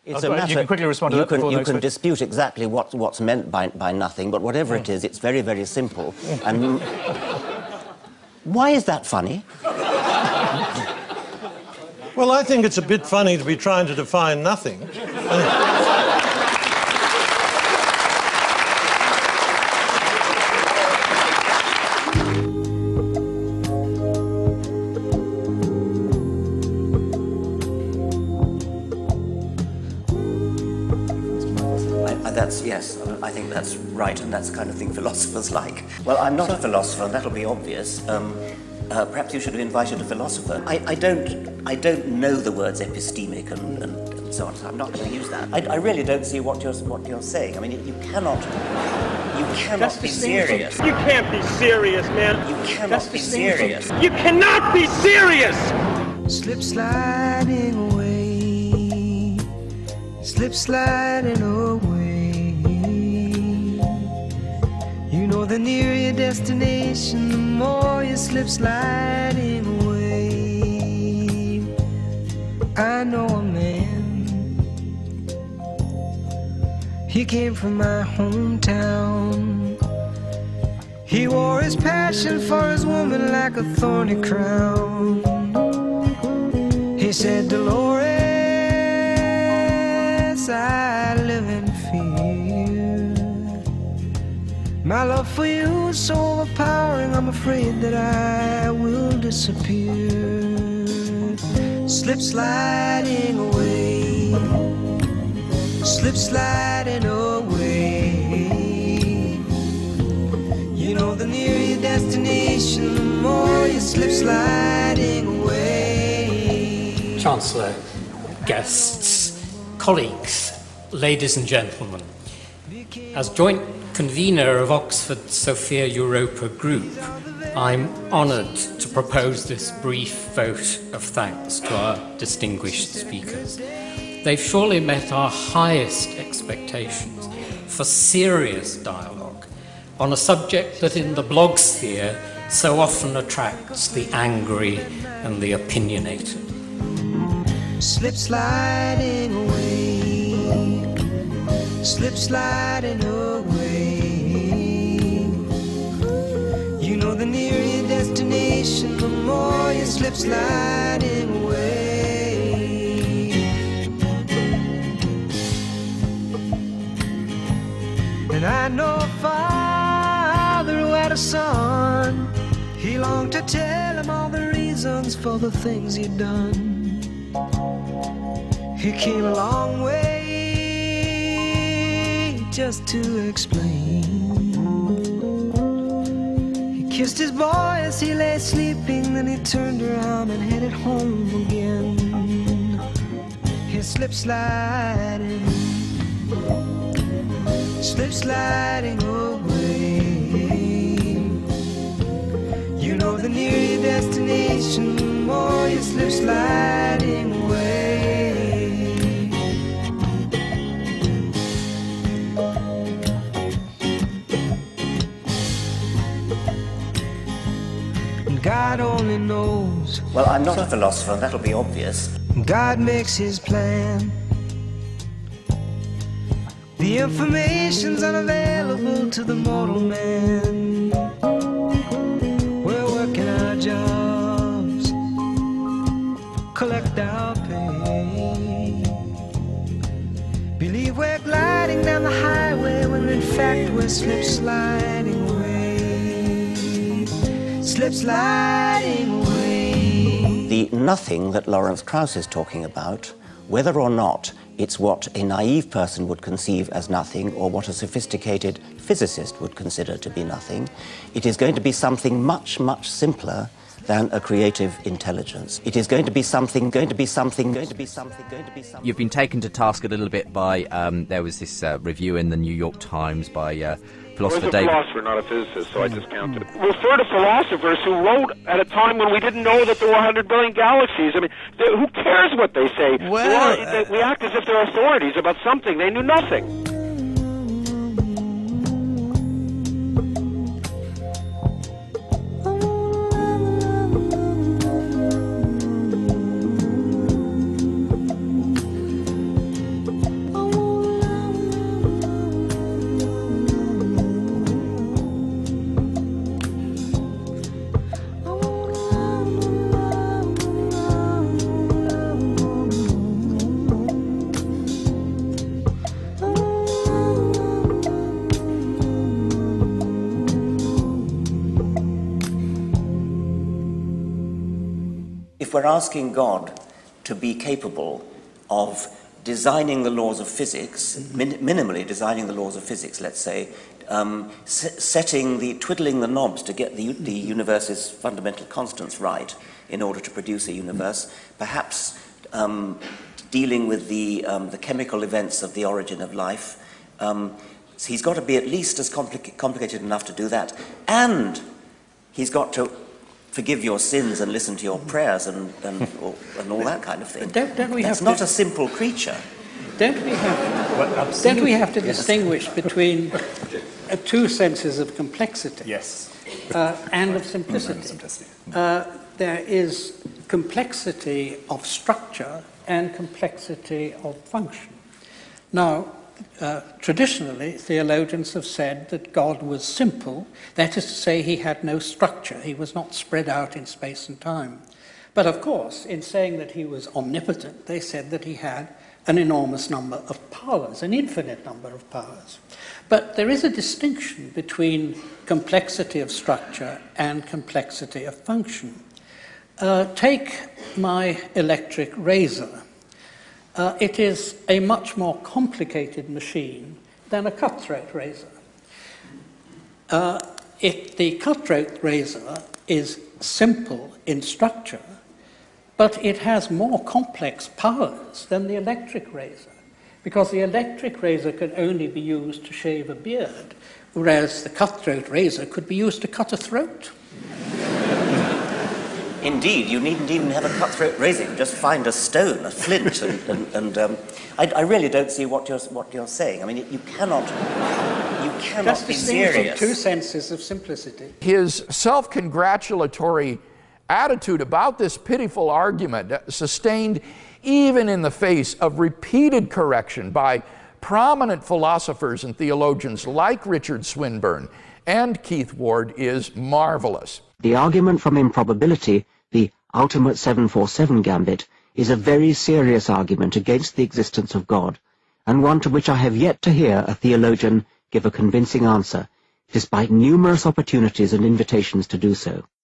It's a matter, you can quickly respond to that. You can dispute exactly what's meant by nothing, but whatever it is, it's very, very simple. And why is that funny? Well, I think it's a bit funny to be trying to define nothing. Yes, I think that's right, and that's the kind of thing philosophers like. Well, I'm not a philosopher, and that'll be obvious. Perhaps you should have invited a philosopher. I don't know the words epistemic and so on, so I'm not going to use that. I really don't see what you're saying. I mean, you cannot be serious. You can't be serious, man. You cannot be serious. You cannot be serious! Slip sliding away, slip sliding away. You know, the nearer your destination, the more you slip sliding away. I know a man, he came from my hometown. He wore his passion for his woman like a thorny crown. He said, Dolores, I live in fear. My love for you is so overpowering, I'm afraid that I will disappear. Slip sliding away, slip sliding away. You know, the nearer your destination, the more you slip sliding away. Chancellor, guests, colleagues, ladies and gentlemen, as joint convener of Oxford Sophia Europa Group, I'm honoured to propose this brief vote of thanks to our distinguished speakers. They've surely met our highest expectations for serious dialogue on a subject that in the blog sphere so often attracts the angry and the opinionated. Slip sliding away, slip sliding away. You know, the nearer your destination, the more you slip sliding away. And I know a father who had a son. He longed to tell him all the reasons for the things he'd done. He came a long way just to explain. He kissed his boy as he lay sleeping, then he turned around and headed home again. He slip sliding, slip sliding away. You know, the nearer your destination, the more you slip sliding away. God only knows. Well, I'm not a philosopher, and that'll be obvious. God makes his plan. The information's unavailable to the mortal man. We're working our jobs, collect our pay. Believe we're gliding down the highway when in fact we're slip sliding away. Slip sliding away. The nothing that Lawrence Krauss is talking about, whether or not it's what a naive person would conceive as nothing or what a sophisticated physicist would consider to be nothing, it is going to be something much, much simpler than a creative intelligence. It is going to be something. You've been taken to task a little bit by, there was this review in the New York Times by philosopher David. I was a philosopher, not a physicist, so I discounted it. Refer to philosophers who wrote at a time when we didn't know that there were 100 billion galaxies. I mean, who cares what they say? Well, we act as if they're authorities about something. They knew nothing. we're asking God to be capable of designing the laws of physics, minimally designing the laws of physics, let's say, twiddling the knobs to get the universe's fundamental constants right in order to produce a universe, perhaps dealing with the chemical events of the origin of life. So he's got to be at least as complicated enough to do that, and he's got to forgive your sins and listen to your prayers and all that kind of thing. That's not a simple creature. Don't we have to distinguish between two senses of complexity? Yes. And of simplicity. There is complexity of structure and complexity of function. Now, traditionally, theologians have said that God was simple, that is to say he had no structure, he was not spread out in space and time. But of course, in saying that he was omnipotent, they said that he had an enormous number of powers, an infinite number of powers. But there is a distinction between complexity of structure and complexity of function. Take my electric razor. It is a much more complicated machine than a cutthroat razor. The cutthroat razor is simple in structure, but it has more complex powers than the electric razor, because the electric razor can only be used to shave a beard, whereas the cutthroat razor could be used to cut a throat. Indeed, you needn't even have a cutthroat razor. You just find a stone, a flint, and I really don't see what you're saying. I mean, you cannot Just be serious. Two senses of simplicity. His self-congratulatory attitude about this pitiful argument, sustained even in the face of repeated correction by prominent philosophers and theologians like Richard Swinburne and Keith Ward, is marvelous. The argument from improbability, the ultimate 747 gambit, is a very serious argument against the existence of God, and one to which I have yet to hear a theologian give a convincing answer, despite numerous opportunities and invitations to do so.